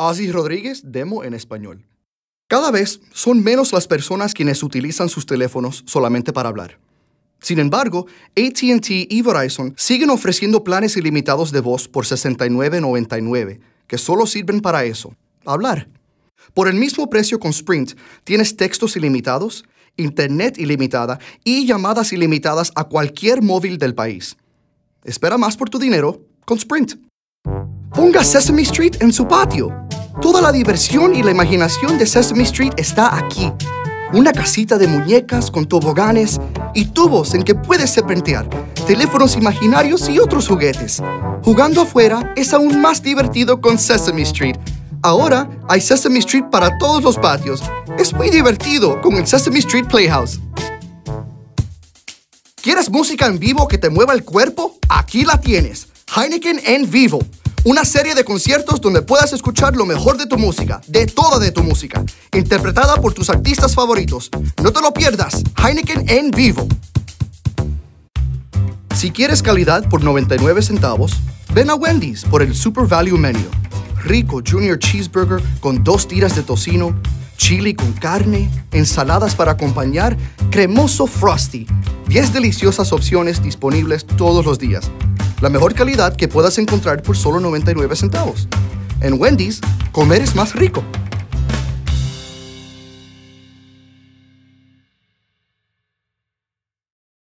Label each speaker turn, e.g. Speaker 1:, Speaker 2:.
Speaker 1: Ozzy Rodríguez, demo en español. Cada vez son menos las personas quienes utilizan sus teléfonos solamente para hablar. Sin embargo, AT&T y Verizon siguen ofreciendo planes ilimitados de voz por $69.99, que solo sirven para eso, hablar. Por el mismo precio con Sprint, tienes textos ilimitados, internet ilimitada y llamadas ilimitadas a cualquier móvil del país. Espera más por tu dinero con Sprint. Ponga Sesame Street en su patio. Toda la diversión y la imaginación de Sesame Street está aquí. Una casita de muñecas con toboganes y tubos en que puedes serpentear, teléfonos imaginarios y otros juguetes. Jugando afuera es aún más divertido con Sesame Street. Ahora hay Sesame Street para todos los patios. Es muy divertido con el Sesame Street Playhouse. ¿Quieres música en vivo que te mueva el cuerpo? Aquí la tienes. Heineken en Vivo. Una serie de conciertos donde puedas escuchar lo mejor de tu música, de toda de tu música, interpretada por tus artistas favoritos. No te lo pierdas. Heineken en Vivo. Si quieres calidad por 99 centavos, ven a Wendy's por el Super Value Menu. Rico Junior Cheeseburger con 2 tiras de tocino, chili con carne, ensaladas para acompañar, cremoso Frosty. 10 deliciosas opciones disponibles todos los días. La mejor calidad que puedas encontrar por solo 99 centavos. En Wendy's, comer es más rico.